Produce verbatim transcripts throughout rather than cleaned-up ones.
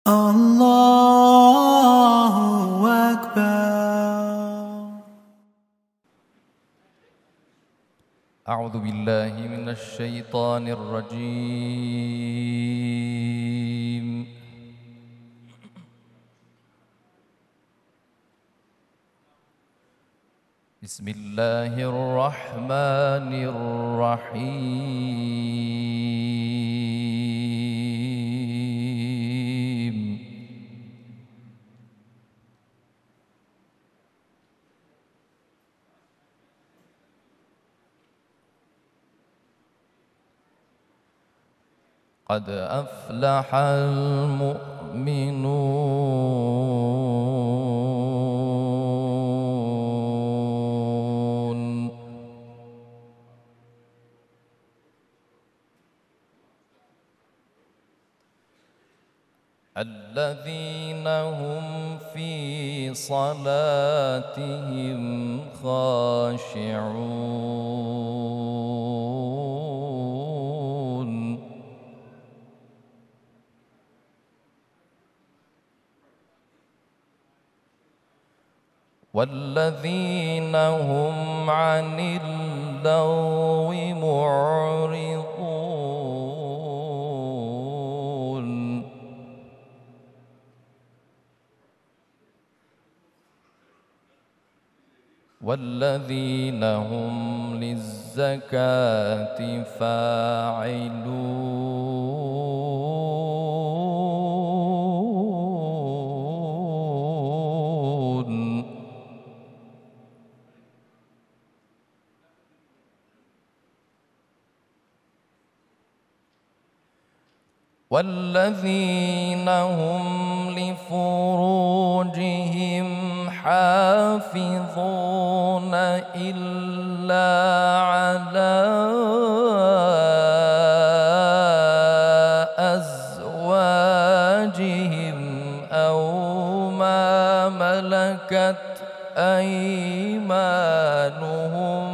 الله أكبر. أعوذ بالله من الشيطان الرجيم. بسم الله الرحمن الرحيم. قد أفلح المؤمنون. الذين هم في صلاتهم خاشعون. والذين هم عن اللغو معرضون. والذين هم للزكاة فاعلون. والذين هم لفروجهم حافظون إلا على أزواجهم أو ما ملكت أيمانهم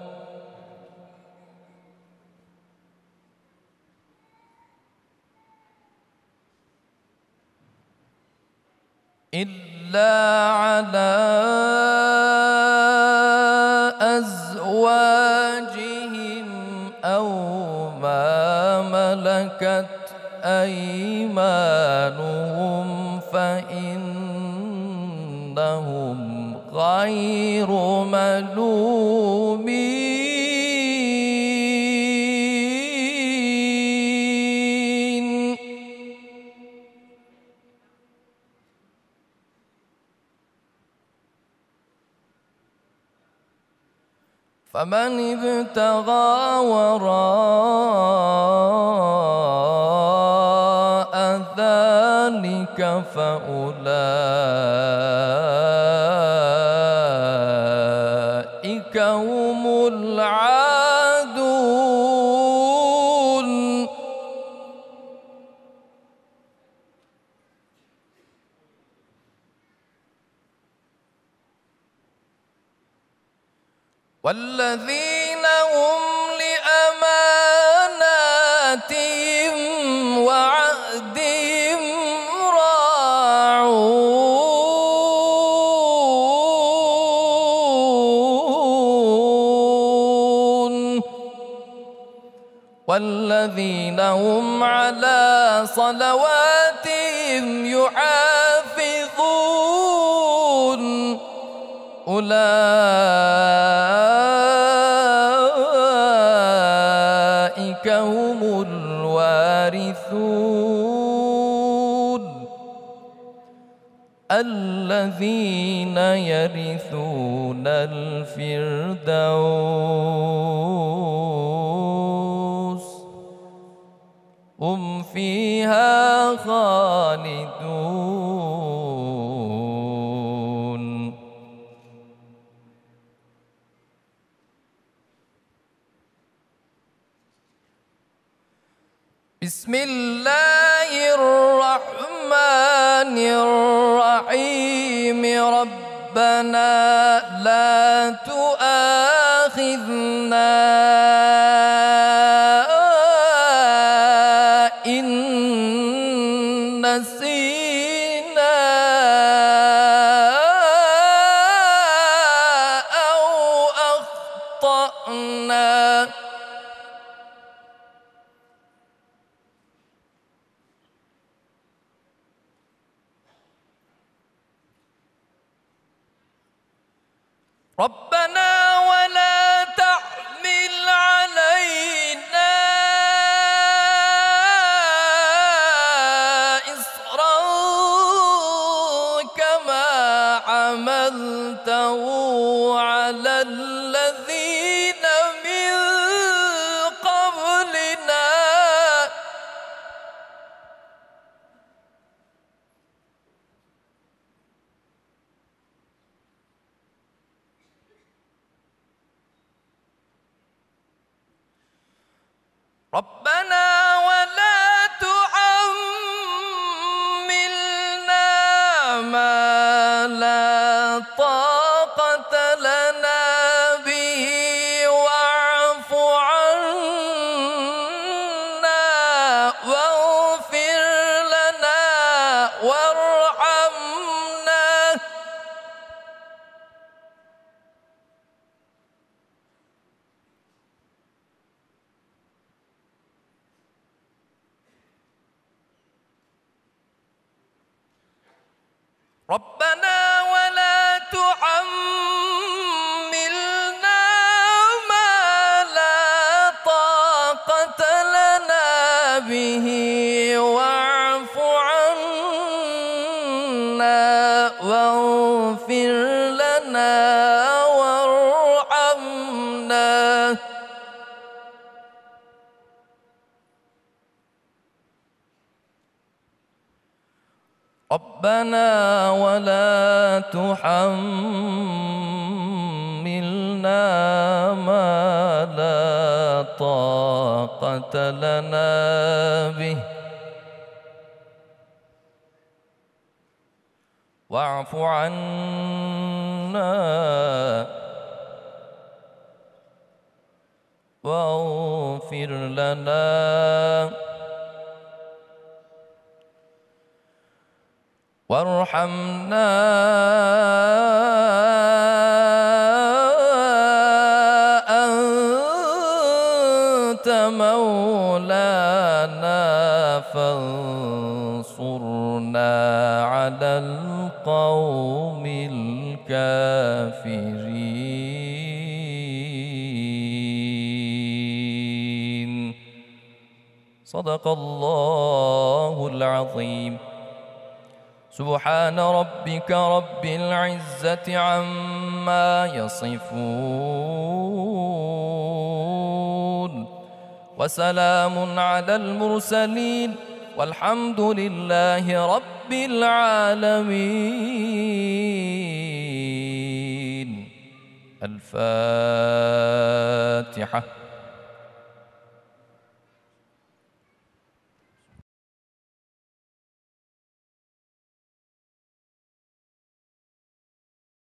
إلا على أزواجهم أو ما ملكت أيمانهم فإنهم غير ملومين. فمن ابتغى وراء ذلك فأولئك هم العادون. والذين هم لأماناتهم وعهدهم راعون. والذين هم على صلواتهم يحافظون. أولئك هم الوارثون الذين يرثون الفردوس هم فيها خالدون. بسم الله الرحمن الرحيم. ربنا لا تؤاخذنا إن نسينا أو أخطأنا ربنا ولا تحمل علينا إصرا كما حملته على الذين من قبلنا ربنا ولا تحملنا ما لا طاقة لنا به واعف عنا واغفر لنا وارحمنا ربنا ولا تحملنا ما لا طاقة لنا به واعف عنا واغفر لنا وارحمنا ربنا ولا تحملنا ما لا طاقة لنا به واعف عنا واغفر لنا وارحمنا أنت مولانا فانصرنا على القوم الكافرين صدق الله العظيم. سبحان ربك رب العزة عما يصفون وسلام على المرسلين والحمد لله رب العالمين. الفاتحة.